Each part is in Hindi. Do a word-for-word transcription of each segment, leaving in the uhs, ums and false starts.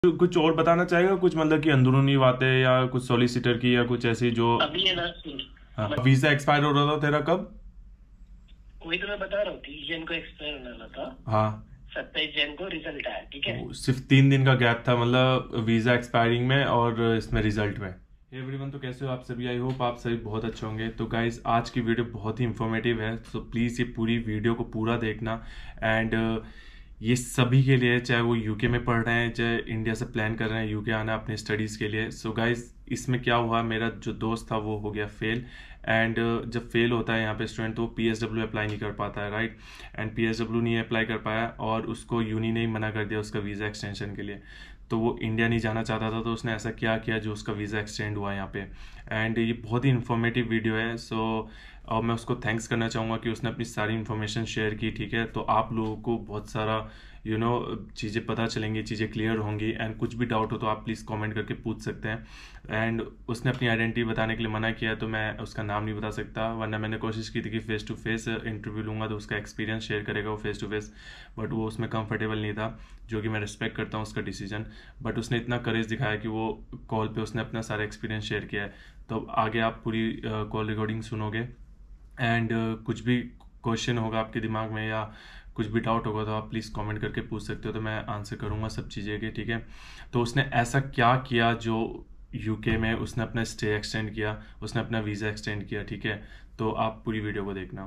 तो कुछ और बताना चाहेगा, कुछ मतलब कि अंदरूनी बातें या कुछ सॉलिसिटर की या कुछ ऐसी जो। अभी है ना सुन। हाँ, वीजा एक्सपायर हो रहा था तेरा कब? वही तो मैं बता रहा हूँ, तीस जन को एक्सपायर होने वाला था। हाँ, सत्ताईस जन को रिजल्ट आया, ठीक है। वो सिर्फ तीन दिन का गैप था मतलब वीजा एक्सपायरिंग में और इसमें रिजल्ट में। एवरीवन, तो कैसे हो आप सभी? आई होप आप सभी बहुत अच्छे होंगे। तो गाइज आज की वीडियो बहुत ही इंफॉर्मेटिव है, तो प्लीज़ ये पूरी वीडियो को पूरा देखना। एंड ये सभी के लिए, चाहे वो यूके में पढ़ रहे हैं, चाहे इंडिया से प्लान कर रहे हैं यूके आना अपनी स्टडीज़ के लिए। सो गाइज इसमें क्या हुआ, मेरा जो दोस्त था वो हो गया फेल। एंड जब फेल होता है यहाँ पे स्टूडेंट, तो पी एस डब्ल्यू अप्लाई नहीं कर पाता है, right. And P S W नहीं अप्लाई कर पाया और उसको यूनी ने ही मना कर दिया उसका वीज़ा एक्सटेंशन के लिए। तो वो इंडिया नहीं जाना चाहता था, तो उसने ऐसा क्या किया जो उसका वीज़ा एक्सटेंड हुआ यहाँ पे। एंड ये बहुत ही इन्फॉर्मेटिव वीडियो है। सो और मैं उसको थैंक्स करना चाहूँगा कि उसने अपनी सारी इन्फॉर्मेशन शेयर की, ठीक है। तो आप लोगों को बहुत सारा यू नो चीज़ें पता चलेंगी, चीज़ें क्लियर होंगी। एंड कुछ भी डाउट हो तो आप प्लीज़ कमेंट करके पूछ सकते हैं। एंड उसने अपनी आइडेंटिटी बताने के लिए मना किया, तो मैं उसका नाम नहीं बता सकता, वरना मैंने कोशिश की थी कि फ़ेस टू फेस इंटरव्यू लूँगा तो उसका एक्सपीरियंस शेयर करेगा वो फेस टू फेस, बट वो उसमें कंफर्टेबल नहीं था, जो कि मैं रिस्पेक्ट करता हूँ उसका डिसीजन। बट उसने इतना करेज दिखाया कि वो कॉल पे उसने अपना सारा एक्सपीरियंस शेयर किया है। तो आगे आप पूरी कॉल रिकॉर्डिंग सुनोगे। एंड uh, कुछ भी क्वेश्चन होगा आपके दिमाग में या कुछ भी डाउट होगा तो आप प्लीज़ कमेंट करके पूछ सकते हो, तो मैं आंसर करूँगा सब चीज़ें के, ठीक है। तो उसने ऐसा क्या किया जो यूके में उसने अपना स्टे एक्सटेंड किया, उसने अपना वीज़ा एक्सटेंड किया, ठीक है। तो आप पूरी वीडियो को देखना।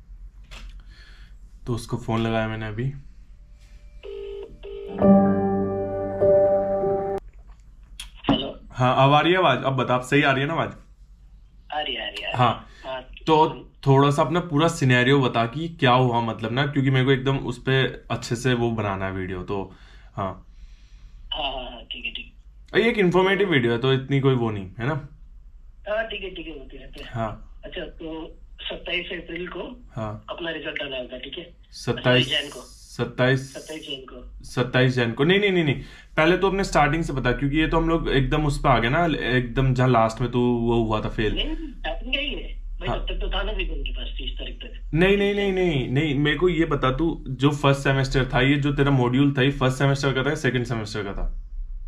तो उसको फ़ोन लगाया मैंने अभी। हेलो। हाँ, अब आ रही है आवाज़? अब बता, आप सही आ रही है ना आवाज़? आ रही आ रही आ रही। हाँ, हाँ। तो सुन। थोड़ा सा अपना पूरा सिनेरियो बता कि क्या हुआ, मतलब ना, क्योंकि मेरे को एकदम उस पर अच्छे से वो बनाना है वीडियो। तो हाँ, हाँ हाँ हाँ, ठीक है ठीक है। ये एक इन्फॉर्मेटिव तो वीडियो है तो इतनी कोई वो नहीं है ना। हाँ ठीक है ठीक है, होते रहते हैं। हाँ अच्छा, तो सत्ताईस अप्रैल को हाँ, अपना रिजल्ट आना होता है, ठीक है। सत्ताईस सॉरी, जैन को। सत्ताईस सत्ताईस जैन को। सत्ताईस जन को? नहीं नहीं नहीं नहीं, पहले तो अपने स्टार्टिंग से बता, क्योंकि ये तो हम लोग एकदम उस पर आ गए ना, एकदम जहाँ लास्ट में तो वो हुआ था फेल। नहीं, स्टार्टिंग का ही है भाई, हाँ, तब तक तो था ना रिजल्ट उनके पास तीस तारीख तक। नहीं नहीं तीस नहीं जैन को। नहीं नहीं, मेरे को ये बता तू, जो फर्स्ट सेमेस्टर था, ये जो तेरा मॉड्यूल था, ये फर्स्ट सेमेस्टर का था, सेकंड सेमेस्टर का था?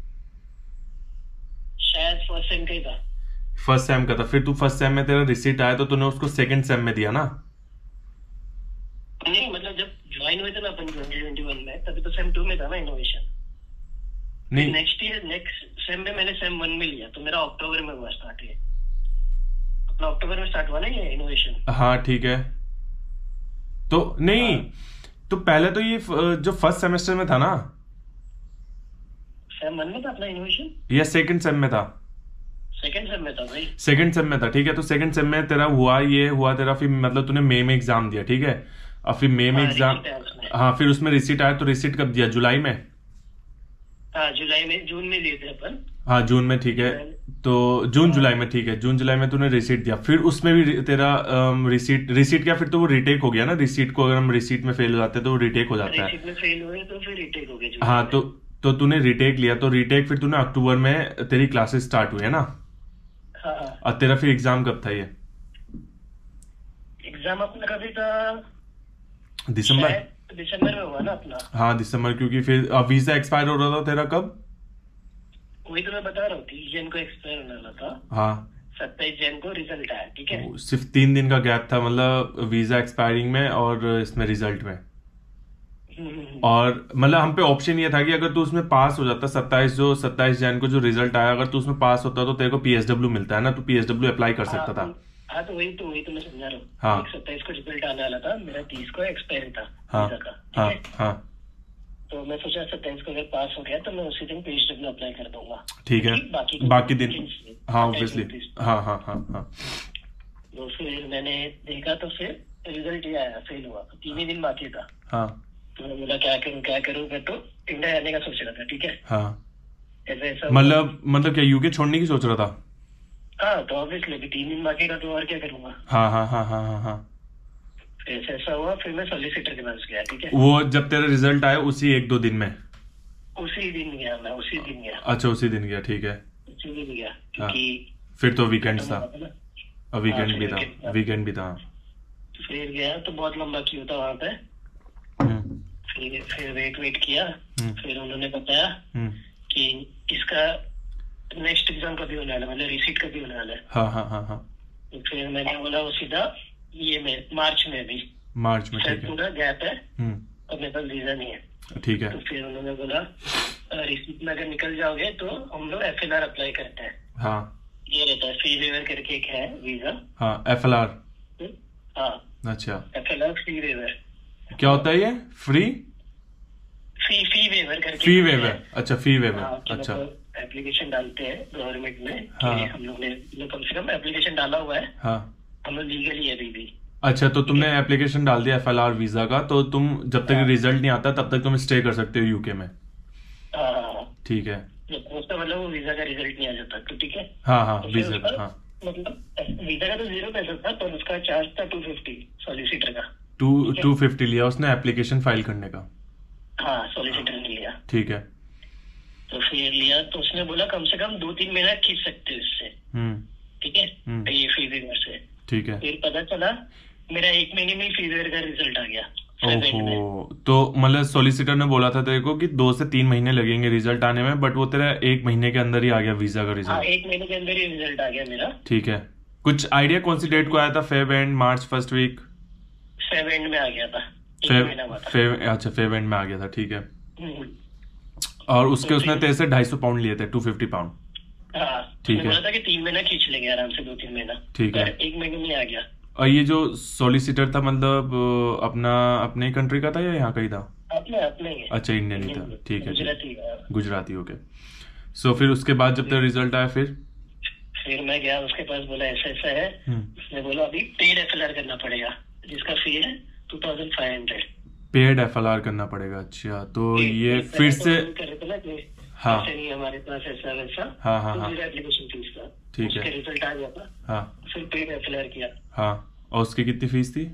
शायद फर्स्ट सेम का ही था। फर्स्ट सेम का था। फिर तू फर्स्ट सेम में तेरा रिसीट आया तो तूने उसको सेकंड सेम में दिया ना? नहीं मतलब जब ज्वाइन हुए थे ना अपन ट्वेंटी ट्वेंटी वन में, तभी तो सेम टू में था ना इनोवेशन। नहीं, नेक्स्ट ईयर नेक्स्ट सेम में मैंने सेम वन में लिया, तो मेरा अक्टूबर में हुआ स्टार्ट है। अपना अक्टूबर में स्टार्ट हुआ ना ये इनोवेशन। हाँ ठीक है। तो नहीं, हाँ, तो पहले तो ये फ- जो फर्स्ट सेमेस्टर में था ना, सेम वन में था अपना इनोवेशन। या सेकंड सेम में था? सेकंड सेम में था भाई। सेकंड सेम में था, ठीक है। तो सेकंड सेम में तेरा हुआ, ये हुआ तेरा, फिर मतलब तूने मई में एग्जाम दिया, ठीक है। और फिर मई में हाँ, एग्जाम, रिसीट आया उसमें। हाँ, फिर उसमें रिसीट आया, तो रिसीट कब दिया? जुलाई में? हाँ, जुलाई में, जून में लिए थे अपन। हाँ जून में, ठीक है। जुलाई में। तो जून हाँ, जुलाई में, ठीक है, जून जुलाई में तूने रिसीट दिया। फिर उसमें भी रि- तेरा रिसीट रिसीट क्या, फिर तो वो रिटेक हो गया ना। रिसीट को अगर हम रिसीट में फेल हो जाते हैं तो वो रिटेक हो जाता है। रिसीट में फेल हुए तो फिर रिटेक हो गया जुलाई हाँ, में। तो तो तूने रिटेक लिया, तो रिटेक फिर तूने अक्टूबर में तेरी क्लासेस स्टार्ट हुई है ना। हाँ हाँ। और तेरा फिर एग्जाम कब था ये? एग्जाम अपना कभी था, दिसंबर? शायद दिसंबर में हुआ ना अपना। हाँ दिसंबर, क्योंकि फिर वीजा एक्सपायर हो रहा था तेरा कब? वही तो मैं बता रहा हूँ, तीस जन को एक्सपायर होने वाला था। हाँ, सत्ताईस जन को रिजल्ट आया, ठीक है। वो सिर्फ तीन दिन का गैप था मतलब वीजा एक्सपायरिंग में और इसमें रिजल्ट में। हम्म, हम्म, हम्म। और मतलब हम पे ऑप्शन ये था कि अगर तू उसमें पास हो जाता, सत्ताईस जो सत्ताईस जैन को जो रिजल्ट आया, अगर तू उसमें पास होता तो तेरे को पीएसडब्ल्यू मिलता है ना, तू पीएसडब्ल्यू अप्लाई कर हाँ सकता था। तो हाँ तो वही तो वही तो मैं समझा रहा हूँ। हाँ एक सत्ताईस को रिजल्ट आने वाला था, मेरा तीस को एक्सपायर था हाँ वीजा का, ठीक हाँ है। हाँ, तो मैं सोचा सत्ताईस को अगर पास हो गया तो मैं उसी दिन पेज डब्ल्यू अप्लाई कर दूंगा। ठीक है। क्योंकि बाकी बाकी दिन, हाँ अट्ठाईस ऑब्वियसली, उनतीस। हाँ हाँ हाँ हाँ। तो फिर मैंने देखा तो फिर रिजल्ट ही आया, फेल हुआ, तो तीन ही दिन बाकी था। हाँ तो मैंने बोला क्या करूँ क्या करूँ, मैं तो इंडिया जाने का सोच रहा था, ठीक है। हाँ, ऐसा ऐसा हुआ। मतलब मतलब क्या यूके छोड़ने की सोच रहा था? हाँ तो ऑब्वियसली तीन दिन बाकी का, तो और क्या करूंगा। हाँ हाँ हाँ हाँ हाँ हाँ। फिर ऐसा ऐसा हुआ, फिर मैं सॉलिसिटर के पास गया, ठीक है। वो जब तेरा रिजल्ट आया उसी एक दो दिन में? उसी दिन गया मैं, उसी दिन गया। अच्छा, उसी दिन गया, ठीक है। उसी दिन गया हाँ, क्योंकि फिर तो वीकेंड खत्म था, हुआ था ना। और हाँ, वीकेंड फिर भी था, weekend था। वीकेंड भी था। फिर गया तो बहुत लंबा क्यू था वहां पे। हम्म फिर फिर वेट वेट किया। हम्म फिर उन्होंने बताया हम्म कि इसका नेक्स्ट एग्जाम कभी होने वाला है, मतलब रिसीट कभी होने वाला है। हाँ हाँ हाँ हाँ तो फिर मैंने बोला वो सीधा ये में मार्च में भी, मार्च में, फिर ठीक है। पूरा गैप है हम्म, और मेरे पास वीजा नहीं है। ठीक है। तो फिर उन्होंने बोला रिसीट में अगर निकल जाओगे तो हम लोग एफ एल आर अप्लाई करते हैं। हाँ ये रहता है फ्री वेवर करके एक है वीजा। हाँ, एफ एल आर। हाँ अच्छा, F L R free waiver. क्या होता है ये? फ्री फी फी वेवर करके फी वेवर। अच्छा, फी वेवर। हाँ, कि अच्छा मतलब एप्लीकेशन डालते हैं गवर्नमेंट में कि हाँ। हम लोग ने मतलब कम से कम एप्लीकेशन डाला हुआ है, हाँ, हम लोग लीगली है अभी भी। अच्छा, तो तुमने एप्लीकेशन डाल दिया एफ एल आर वीजा का, तो तुम जब तक हाँ। रिजल्ट नहीं आता तब तक तुम स्टे कर सकते हो यूके में। हाँ हाँ हाँ। ठीक है। जब उसका मतलब वो वीजा का रिजल्ट नहीं आ जाता तो ठीक है। हाँ हाँ, तो फिर वीजा उसका का, हाँ। मतलब वीजा का तो जीरो पैसा था, पर उसका चार्ज था टू फिफ्टी सॉलिसिटर का। टू ठीक है। टू फिफ्टी लिया उसने एप्लीकेशन फाइल करने का। हाँ सॉलिसिटर ने लिया। ठीक है। तो फिर लिया तो उसने बोला कम से कम दो तीन महीना खींच सकते हो इससे। हम्म ठीक है, हम्म। ये फी वेवर से। ठीक है। फिर पता चला मेरा एक महीने में फी वेवर का रिजल्ट आ गया फेब में। ओहो, तो मतलब सॉलिसिटर ने बोला था तेरे को कि दो से तीन महीने लगेंगे रिजल्ट आने में, बट वो तेरा एक महीने के अंदर ही आ गया वीजा का हाँ रिजल्ट। एक महीने के अंदर ही रिजल्ट आ गया मेरा। ठीक है। कुछ आइडिया कौन सी डेट को आया था? Feb end, March first week? Feb end में आ गया था, एक फेब महीना हुआ था। फेब अच्छा, फेब एंड में आ गया था, ठीक है। हम्म। और उसके तो उसने फिर- तेरे से ढाई सौ पाउंड लिए थे, टू फिफ्टी पाउंड। हाँ ठीक उसने है। बोला था कि तीन महीना खींच लेंगे आराम से, दो तीन महीना। ठीक है। पर एक महीने में आ गया। और ये जो सॉलिसिटर था मतलब अ, अपना अपने कंट्री का था या यहाँ का ही था? अपने अपने ही है। अच्छा, इंडियन ही था, इंडियन ठीक है। गुजराती है। गुजराती, ओके। सो फिर उसके बाद जब तेरा रिजल्ट आया फिर? फिर मैं गया उसके पास, बोला ऐसा ऐसा है। हम्म। उसने बोला अभी पेड एफ एल आर करना पड़ेगा, जिसका फी है two thousand five hundred. Paid F L R करना पड़ेगा, अच्छा। तो ये फिर से, कर रहे थे ना कि हाँ। ऐसे नहीं हमारे पास ऐसा वैसा। हाँ, हाँ, तो हाँ। मेरा एप्लीकेशन फीस था, ठीक है। उसके रिजल्ट आ गया था। हाँ फिर पेड एफ एल आर किया। हाँ। और उसकी कितनी फीस थी?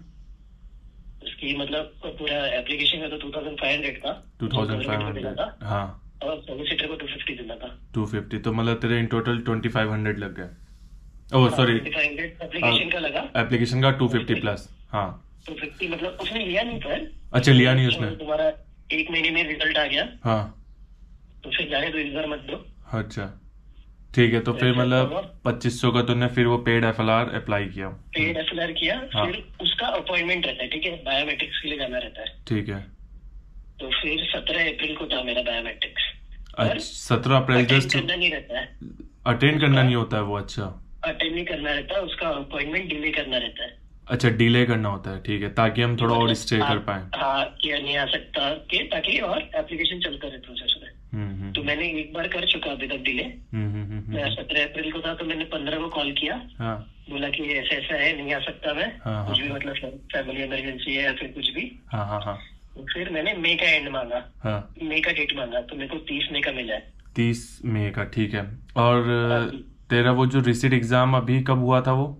उसकी मतलब पूरा एप्लीकेशन का तो टू थाउजेंड फाइव हंड्रेड था, टू थाउजेंड फाइव देना हंड्रेड था, हाँ, और सॉलिसिटर को टू फिफ्टी देना था। Two fifty. तो मतलब तेरे in total twenty five hundred लग गए। Oh sorry, five hundred application का लगा, एप्लीकेशन का टू फिफ्टी प्लस। हाँ, टू फिफ्टी मतलब उसने लिया नहीं पर। अच्छा, लिया नहीं उसने। तुम्हारा एक महीने में रिजल्ट आ गया हाँ, तो फिर जाने दो, इस बार मत दो। अच्छा, ठीक है। तो फिर ऐसा मतलब हुआ। पच्चीस सौ का तूने फिर वो paid F L R apply किया। पेड एफ एल आर किया। हाँ। फिर उसका अपॉइंटमेंट रहता है, ठीक है, बायोमेट्रिक्स के लिए जाना रहता है। ठीक है। तो फिर सत्रह अप्रैल को था मेरा बायोमेट्रिक्स। अच्छा, सत्रह अप्रैल अटेंड जस्ट करना नहीं रहता है, अटेंड करना नहीं होता है वो। अच्छा अटेंड नहीं करना रहता है, उसका अपॉइंटमेंट डिले करना रहता है। अच्छा, डिले करना होता है, ठीक है, ताकि हम थोड़ा और स्टे कर आप- पाए। हाँ किया नहीं आ सकता के, ताकि और एप्लीकेशन चलता रहे प्रोसेस में। हम्म हम्म तो मैंने एक बार कर चुका अभी तक डिले। हम्म हम्म हम्म, मैं हम्म, सत्रह अप्रैल को था तो मैंने पंद्रह को कॉल किया, हाँ बोला कि ऐसा ऐसा है, नहीं आ सकता मैं, हाँ, कुछ हाँ। भी मतलब फैमिली इमरजेंसी है या फिर कुछ भी। हाँ हाँ हाँ तो फिर मैंने मई का एंड मांगा, हाँ, मई का डेट मांगा, तो मेरे को तीस मई का मिला है। तीस मई का, ठीक है। और हाँ अ, जी। तेरा वो जो रिसीट एग्जाम अभी कब हुआ था वो,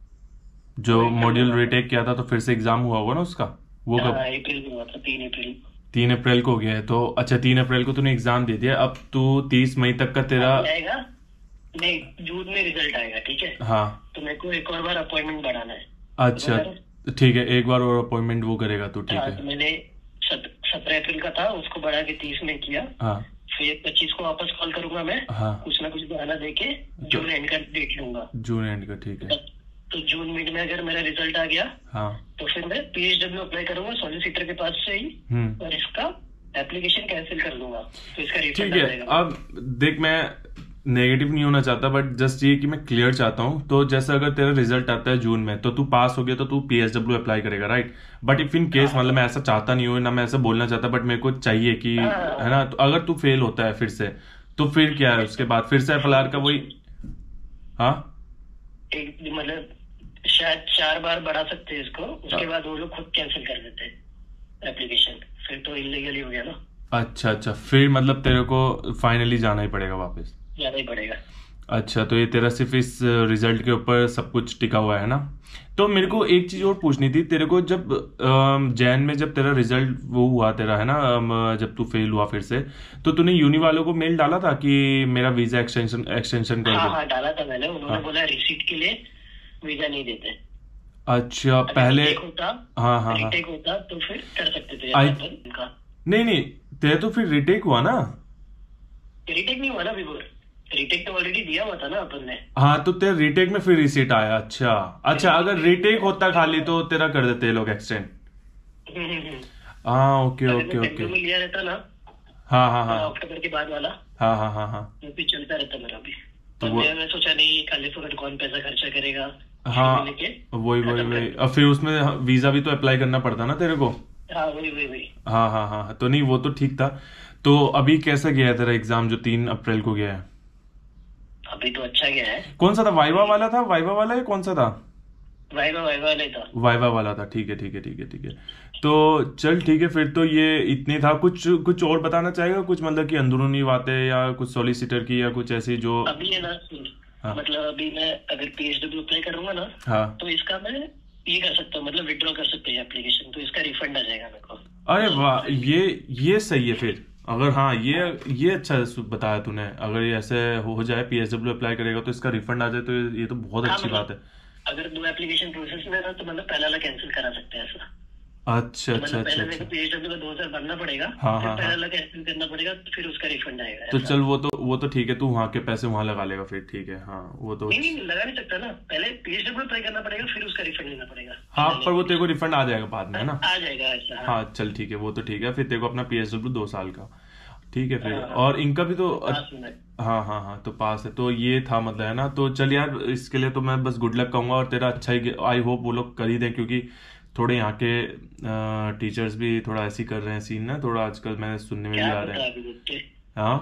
जो वो एकदम मॉड्यूल हुआ था। रिटेक किया था, तो फिर से एग्जाम हुआ होगा ना उसका? वो कब? हाँ अप्रैल को हुआ था, तीन अप्रैल। तीन अप्रैल को हो गया है तो। अच्छा, तीन अप्रैल को तूने एग्जाम दे दिया, अब तू तीस मई तक का तेरा। आएगा नहीं, जून में रिजल्ट आएगा, ठीक है। हाँ, तो मेरे को एक और बार अपॉइंटमेंट बढ़ाना है। अच्छा, ठीक है, एक बार और अपॉइंटमेंट वो करेगा तू, ठीक हाँ, तो है। मैंने सत्रह अप्रैल का था, उसको बढ़ा के तीस में किया। हाँ फिर पच्चीस को वापस कॉल करूंगा मैं, हाँ, कुछ ना कुछ बहाना देके जून एंड का डेट लूंगा। जून एंड का, ठीक है। तो जून मिड में अगर मेरा रिजल्ट आ गया हाँ, तो फिर मैं पी एच डब्ल्यू अप्लाई करूंगा सॉलिसिटर के पास से ही, हम्म, और इसका एप्लीकेशन कैंसिल कर दूंगा, तो इसका ठीक रिफंड आ है। जाएगा। अब देख, मैं नेगेटिव नहीं होना चाहता, बट जस्ट ये कि मैं क्लियर चाहता हूँ। तो जैसे अगर तेरा रिजल्ट आता है जून में, तो तू पास हो गया तो तू पीएसडब्ल्यू अप्लाई करेगा, right? But if in case, मतलब मैं ऐसा चाहता नहीं हूँ ना, मैं ऐसा बोलना चाहता, बट मेरे को चाहिए कि, हाँ। है ना, तो अगर तू फेल होता है फिर से, तो फिर क्या है उसके बाद? फिर से एफएलआर का वही? हाँ, एक मतलब शायद चार बार बढ़ा सकते हैं इसको, उसके बाद वो लोग खुद कैंसिल कर देते हैं एप्लीकेशन, फिर तो इलीगल ही हो गया ना। अच्छा अच्छा, फिर मतलब तेरे को फाइनली जाना ही पड़ेगा वापस? ज्यादा ही पड़ेगा। अच्छा, तो ये तेरा सिर्फ इस रिजल्ट के ऊपर सब कुछ टिका हुआ है ना? तो मेरे को एक चीज और पूछनी थी तेरे को, जब जैन में जब तेरा रिजल्ट वो हुआ तेरा, है ना, अम, जब तू फेल हुआ फिर से, तो तूने यूनि वालों को मेल डाला था कि मेरा वीजा एक्सटेंशन एक्सटेंशन कर हाँ दो? हाँ डाला था मैंने, उन्होंने हाँ। बोला रिसीट के लिए वीजा नहीं देते। अच्छा, अगर पहले, retake होता, हाँ हाँ हाँ, retake होता तो फिर कर सकते थे I- यहाँ पर उनका। नहीं नहीं, तेरा तो फिर रिटेक हुआ ना? रीटेक नहीं हुआ ना अभी, रीटेक तो ऑलरेडी दिया हुआ था ना अपन ने। हाँ, तो तेरा रीटेक में फिर रिसीट आया। अच्छा अच्छा, अगर रीटेक होता खाली तो तेरा कर देते ये लोग एक्सटेंड। हाँ ओके अगर ओके मैं ओके। में लिया रहता ना, हाँ हाँ हाँ अक्टूबर के बाद वाला, हाँ हाँ हाँ हाँ। वो भी चलता रहता मेरा भी। तो पर वो मैं सोचा नहीं, खाली फुकट कौन पैसा खर्चा करेगा, हाँ, लेके वही वही खत्म वही। कर। अब फिर उसमें वीजा भी तो अप्लाई करना पड़ता ना तेरे को। हाँ वही वही वही। हाँ हाँ हाँ, तो नहीं वो तो ठीक था। तो अभी कैसा गया है तेरा एग्जाम जो तीन अप्रैल को गया है? अभी तो अच्छा गया है। कौन सा था, वाइवा वाला था? वाइवा वाला या कौन सा था? वाइवा वाइवा नहीं था। वाइवा वाला था, ठीक है ठीक है ठीक है ठीक है। तो चल ठीक है, फिर तो ये इतनी था। कुछ कुछ और बताना चाहेगा, कुछ मतलब कि अंदरूनी बातें या कुछ सॉलिसिटर की या कुछ ऐसी जो। अभी है ना सुन, हाँ मतलब अभी मैं अगर पीएचडब्ल्यू अप्लाई करूंगा ना, हाँ। तो इसका मैं ये कर सकता हूँ, मतलब विड्रॉ कर सकते हैं एप्लीकेशन, तो इसका रिफंड आ जाएगा मेरे को। अरे वाह, ये ये सही है फिर। अगर हाँ ये ये अच्छा सु- बताया तूने। अगर ये ऐसे हो जाए, पीएसडब्ल्यू अप्लाई करेगा तो इसका रिफंड आ जाए, तो ये ये तो बहुत हाँ अच्छी बात मतलब है। अगर दो एप्लीकेशन प्रोसेस में है ना, तो मतलब पहला वाला कैंसिल करा सकते हैं ऐसा। अच्छा तो अच्छा मतलब अच्छा पहले मेरे को अच्छा। पीएचडब्ल्यू का दो हजार भरना पड़ेगा, हाँ फिर हाँ पहला हाँ। वाला कैंसिल करना पड़ेगा, तो फिर उसका रिफंड आएगा तो ऐसा। चल वो तो वो तो ठीक है, तू वहां के पैसे वहां लगा लेगा फिर, ठीक है। हाँ वो तो नहीं नहीं लगा नहीं सकता ना, पहले पीएचडब्ल्यू अप्लाई करना पड़ेगा, फिर उसका रिफंड लेना पड़ेगा। हाँ, पर वो तेरे को रिफंड आ जाएगा बाद में, है ना? आ जाएगा ऐसा। हाँ हाँ चल ठीक है, वो तो ठीक है। फिर तेरे को अपना पीएसडब्ल्यू दो साल का, ठीक है फिर। हाँ हाँ। और इनका भी तो पास में है। हाँ हाँ हाँ, तो पास है तो ये था मतलब, है ना? तो चल यार, इसके लिए तो मैं बस गुड लक कहूंगा, और तेरा अच्छा ही, आई होप वो लोग कर ही दें, क्योंकि थोड़े यहाँ के टीचर्स भी थोड़ा ऐसी कर रहे हैं सीन ना, थोड़ा आजकल मैंने सुनने में भी क्या आ रहे पता हैं। अभी देखते। हाँ,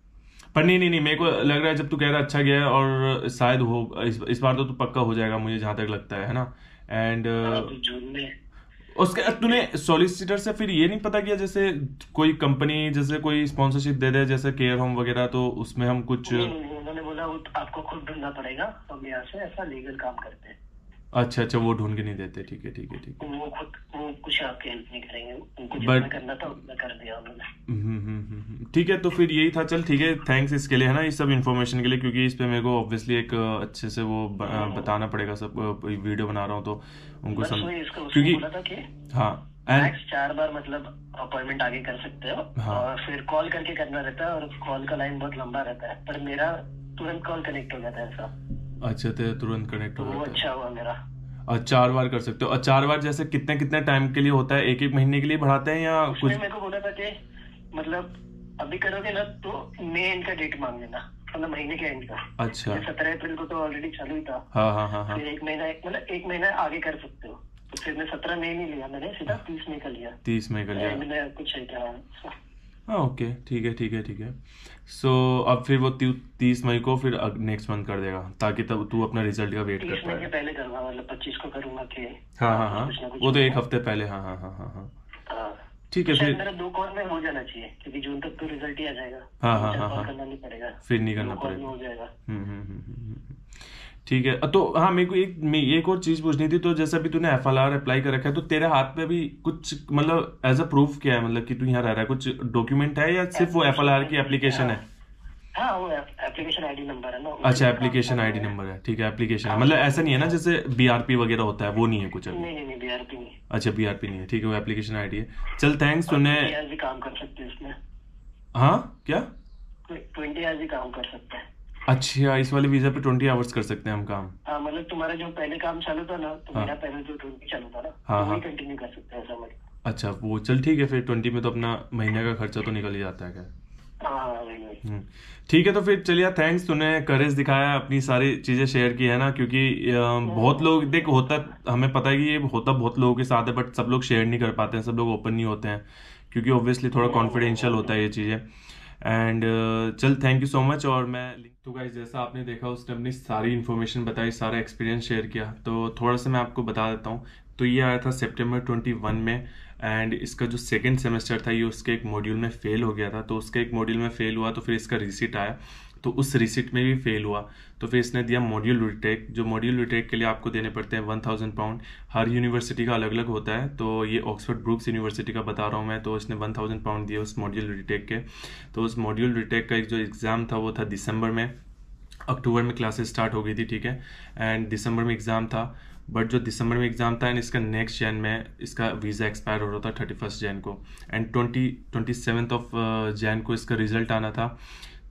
पर नहीं नहीं नहीं, मेरे को लग रहा है जब तू कह रहा है अच्छा गया है, और शायद हो इस, इस बार तो तू पक्का हो जाएगा, मुझे जहां तक लगता है है ना? एंड हाँ अभी जून में। उसके तूने सॉलिसिटर से फिर ये नहीं पता किया, जैसे कोई कंपनी जैसे कोई स्पॉन्सरशिप दे दे, जैसे केयर होम वगैरह, तो उसमें हम कुछ। नहीं नहीं नहीं, उन्होंने बोला वो आपको खुद ढूंढना पड़ेगा, हम यहाँ से ऐसा लीगल काम करते हैं। अच्छा अच्छा, वो ढूंढ के नहीं देते, ठीक है ठीक है ठीक है। वो खुद वो कुछ आपकी हेल्प नहीं करेंगे, उनको जितना बट करना था उतना कर दिया उन्होंने। हम्म हम्म हम्म, हम्म, ठीक है। तो फिर यही था, चल ठीक है, थैंक्स इसके लिए, है ना, इस सब इन्फॉर्मेशन के लिए, क्योंकि इस पे मेरे को ऑब्वियसली एक अ, अच्छे से वो ब- अ, बताना पड़ेगा सब। वीडियो बना रहा हूँ तो उनको बस सम वही इसका उसने क्योंकि बोला था कि हाँ एंड मैक्स चार बार मतलब अपॉइंटमेंट आगे कर सकते हो, हाँ। और फिर कॉल करके करना रहता है, और कॉल का लाइन बहुत लंबा रहता है, पर मेरा तुरंत कॉल कनेक्ट हो जाता है ऐसा। अच्छा, तो तुरंत कनेक्ट तो हो वो जाता है। अच्छा हुआ मेरा। और चार बार कर सकते हो? और चार बार जैसे कितने कितने टाइम के लिए होता है? एक एक महीने के लिए बढ़ाते हैं या कुछ? उसने मेरे को बोला था कि मतलब अभी करोगे ना तो मई एंड का डेट मांग लेना, मतलब महीने के एंड का। अच्छा। सत्रह अप्रैल को तो ऑलरेडी चालू ही था। हाँ हाँ हाँ हाँ। फिर एक महीना मतलब एक महीना आगे कर सकते हो, तो फिर मैं सत्रह मई नहीं लिया, मैंने सीधा तीस मई का लिया। तीस मई कर लिया। एंड में कुछ है क्या? हाँ ओके, ठीक है ठीक है ठीक है। सो अब फिर वो ती, तीस मई को फिर नेक्स्ट मंथ कर देगा, ताकि तब तू अपना रिजल्ट का वेट कर तीस मई के पाए। पहले करवा, मतलब पच्चीस को करूंगा कि हाँ हाँ हाँ, कुछ ना कुछ वो तो एक होगा। हफ्ते पहले। हाँ हाँ हाँ हाँ हाँ, हाँ ठीक है शायद फिर। मेरा दो कॉल में हो जाना चाहिए, क्योंकि जून तक तो रिजल्ट ही आ जाएगा। हाँ हाँ तीन हाँ चार हाँ, कॉल करना नहीं पड़ेगा, फिर नहीं करना दो कॉल में पड़ेगा। हो जाएगा। हम्म हम्म हम्म हम्म, हम्म। ठीक है। तो हाँ, मेरे को एक मे- एक और चीज पूछनी थी। तो जैसे अभी तूने एफ एल आर अप्लाई कर रखा है, तो तेरे हाथ में भी कुछ मतलब एज अ प्रूफ क्या है, मतलब कि तू यहाँ रह रहा है, कुछ डॉक्यूमेंट है या सिर्फ वो एफ एल आर की एप्लीकेशन है? हाँ वो एप्लीकेशन आईडी नंबर है ना। अच्छा, एप्लीकेशन आईडी नंबर है, ठीक है। एप्लीकेशन है, मतलब ऐसा नहीं है ना जैसे बी आर पी वगैरह होता है, वो नहीं है कुछ अभी? नहीं नहीं नहीं बीआरपी नहीं। अच्छा, बी आर पी नहीं है, ठीक है, वो एप्लीकेशन आईडी है। चल थैंक्स तूने। ट्वेंटी आवर्स भी काम कर सकते हैं इसमें। हाँ क्या? ट्वेंटी आवर्स भी काम कर सकते हैं। अच्छा, इस वाले वीजा पे ट्वेंटी आवर्स कर सकते हैं हम काम? हाँ मतलब तुम्हारा जो पहले काम चालू था ना, तो हाँ। मेरा पहले जो ट्वेंटी चालू था ना, हाँ, तो वही हाँ। कंटिन्यू कर सकते हैं ऐसा मतलब। अच्छा, वो चल ठीक है फिर। ट्वेंटी में तो अपना महीने का खर्चा तो निकल ही जाता है क्या? हाँ हाँ वही वही। हम्म, ठीक है। तो फिर चलिए, थैंक्स, तूने करेज दिखाया, अपनी सारी चीजें शेयर की, है ना? क्योंकि अ, बहुत लोग देख, होता हमें पता है कि ये होता बहुत लोगों के साथ है, बट सब लोग शेयर नहीं कर पाते हैं, सब लोग ओपन नहीं होते हैं, क्योंकि ऑब्वियसली थोड़ा कॉन्फिडेंशियल होता है ये चीजें। एंड चल, थैंक यू सो मच। और मैं तो गाइस, जैसा आपने देखा, उसने अपनी सारी इन्फॉर्मेशन बताई, सारा एक्सपीरियंस शेयर किया, तो थोड़ा सा मैं आपको बता देता हूँ। तो ये आया था सितंबर ट्वेंटी वन में, एंड इसका जो सेकंड सेमेस्टर था, ये उसके एक मॉड्यूल में फेल हो गया था। तो उसके एक मॉड्यूल में फेल हुआ, तो फिर इसका रिसीट आया, तो उस रिसीट में भी फेल हुआ, तो फिर इसने दिया मॉड्यूल रिटेक। जो मॉड्यूल रिटेक के लिए आपको देने पड़ते हैं वन थाउजेंड पाउंड। हर यूनिवर्सिटी का अलग अलग होता है, तो ये ऑक्सफोर्ड ब्रूक्स यूनिवर्सिटी का बता रहा हूँ मैं। तो इसने वन थाउजेंड पाउंड दिए उस मॉड्यूल रिटेक के। तो उस मॉड्यूल रिटेक का एक जो एग्ज़ाम था, वो था दिसंबर में। अक्टूबर में क्लासेस स्टार्ट हो गई थी, ठीक है, एंड दिसंबर में एग्ज़ाम था। बट जो दिसंबर में एग्ज़ाम था, एंड इसका नेक्स्ट जैन में इसका वीज़ा एक्सपायर हो रहा था, थर्टी फर्स्ट जैन को, and twenty twenty seventh of Jan को इसका रिजल्ट आना था।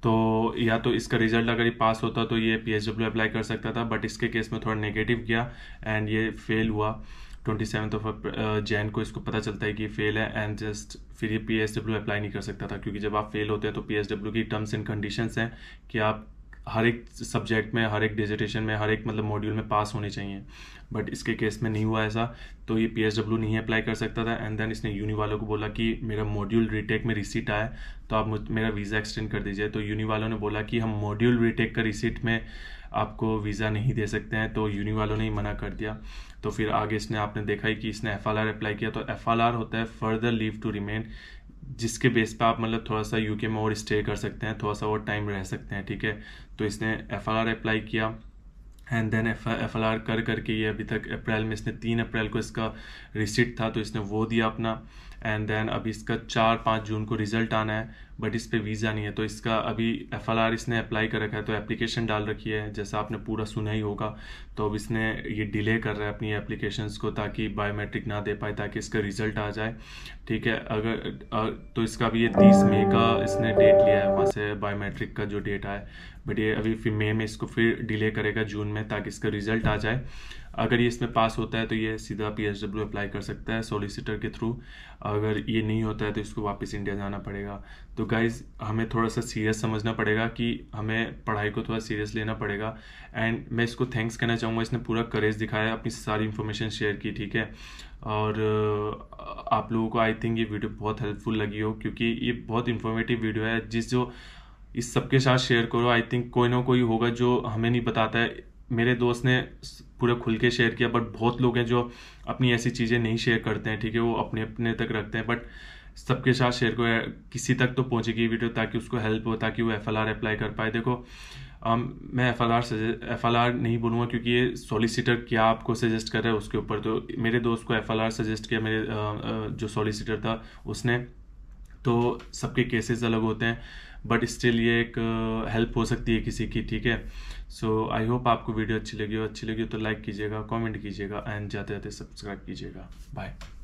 तो या तो इसका रिजल्ट अगर ये पास होता तो ये पीएसडब्ल्यू अप्लाई कर सकता था, बट इसके केस में थोड़ा नेगेटिव गया एंड ये फेल हुआ। ट्वेंटी सेवन्थ ऑफ जैन को इसको पता चलता है कि फेल है एंड जस्ट फिर ये पीएसडब्ल्यू अप्लाई नहीं कर सकता था, क्योंकि जब आप फेल होते हैं तो पीएसडब्ल्यू की टर्म्स एंड कंडीशंस हैं कि आप हर एक सब्जेक्ट में, हर एक डिजिटेशन में, हर एक मतलब मॉड्यूल में पास होने चाहिए। बट इसके केस में नहीं हुआ ऐसा, तो ये पीएसडब्ल्यू नहीं अप्लाई कर सकता था। एंड देन इसने यूनी वालों को बोला कि मेरा मॉड्यूल रीटेक में रिसीट आया तो आप मेरा वीज़ा एक्सटेंड कर दीजिए। तो यूनी वालों ने बोला कि हम मॉड्यूल रीटेक का रिसीट में आपको वीज़ा नहीं दे सकते हैं, तो यूनी वालों ने ही मना कर दिया। तो फिर आगे इसने आपने देखा ही कि इसने एफ एल आर अप्लाई किया। तो एफ एल आर होता है फर्दर लीव टू रिमेन, जिसके बेस पे आप मतलब थोड़ा सा यूके में और स्टे कर सकते हैं, थोड़ा सा और टाइम रह सकते हैं, ठीक है। तो इसने एफ एल आर अप्लाई किया and then F F L R कर करके ये अभी तक अप्रैल में इसने तीन अप्रैल को इसका रिसिट था तो इसने वो दिया अपना। एंड देन अभी इसका चार पाँच जून को रिजल्ट आना है, बट इस पर वीज़ा नहीं है। तो इसका अभी एफ एल आर इसने अप्लाई कर रखा है, तो एप्लीकेशन डाल रखी है जैसा आपने पूरा सुना ही होगा। तो अब इसने ये डिले कर रहा है अपनी एप्लीकेशंस को ताकि बायोमेट्रिक ना दे पाए, ताकि इसका रिजल्ट आ जाए, ठीक है। अगर तो इसका अभी ये तीस मई का इसने डेट लिया है वहाँ से बायोमेट्रिक का जो डेट आया, बट ये अभी फिर मई में इसको फिर डिले करेगा जून में ताकि इसका रिजल्ट आ जाए। अगर ये इसमें पास होता है तो ये सीधा पीएसडब्ल्यू अप्लाई कर सकता है सॉलिसिटर के थ्रू। अगर ये नहीं होता है तो इसको वापस इंडिया जाना पड़ेगा। तो गाइज़ हमें थोड़ा सा सीरियस समझना पड़ेगा कि हमें पढ़ाई को थोड़ा सीरियस लेना पड़ेगा। एंड मैं इसको थैंक्स कहना चाहूँगा, इसने पूरा करेज दिखाया, अपनी सारी इन्फॉर्मेशन शेयर की, ठीक है। और आप लोगों को आई थिंक ये वीडियो बहुत हेल्पफुल लगी हो, क्योंकि ये बहुत इन्फॉर्मेटिव वीडियो है। जिस जो इस सबके साथ शेयर करो, आई थिंक कोई ना कोई होगा जो हमें नहीं बताता है। मेरे दोस्त ने पूरा खुल के शेयर किया, बट बहुत लोग हैं जो अपनी ऐसी चीज़ें नहीं शेयर करते हैं, ठीक है, वो अपने अपने तक रखते हैं। बट सबके साथ शेयर करो, किसी तक तो पहुंचेगी वीडियो ताकि उसको हेल्प हो, ताकि वो एफ एल आर अप्लाई कर पाए। देखो um, मैं F L R F L R नहीं बोलूँगा, क्योंकि ये सॉलिसिटर क्या आपको सजेस्ट कर रहा है उसके ऊपर। तो मेरे दोस्त को एफ एल आर सजेस्ट किया, मेरे uh, जो सॉलिसिटर था उसने। तो सबके केसेस अलग होते हैं, बट स्टिल ये एक हेल्प uh, हो सकती है किसी की, ठीक है। सो आई होप आपको वीडियो अच्छी लगी हो। अच्छी लगी हो तो लाइक कीजिएगा, कमेंट कीजिएगा एंड जाते जाते सब्सक्राइब कीजिएगा। बाय।